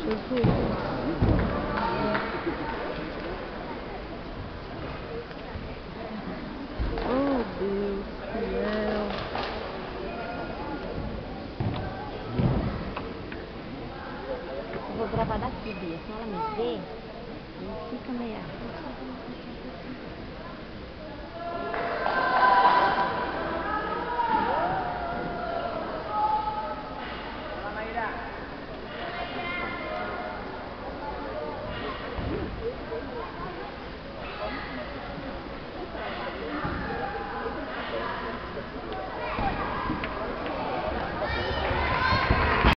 Jesus. Oh, Deus fiel. Eu vou gravar daqui, Bia. Se ela me ver, aí fica meio...